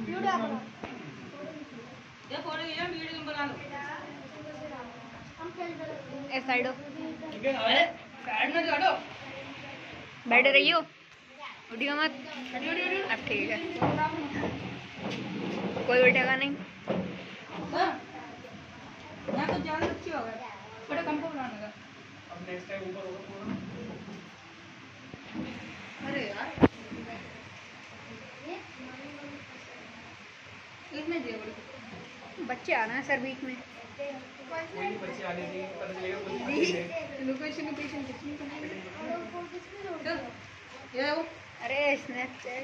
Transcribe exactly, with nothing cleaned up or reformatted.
ये फोटो ये वीडियो बना लो। ए साइड हो, अरे साइड में हटो, बैठ रही हो, उठियो मत। अब ठीक है, कोई उठेगा नहीं। यहाँ तो जान अच्छी हो गई, बड़ा कम को बनाने का। अब नेक्स्ट टाइम ऊपर होगा पूरा। अरे यार इसमें दिया बड़ी बच्चे आ रहे हैं सर बीच में। कोई नहीं, बच्चे आने चाहिए, पता चलेगा कुछ लोकेशन लोकेशन कुछ नहीं करना। ये वो अरे स्नैपचैट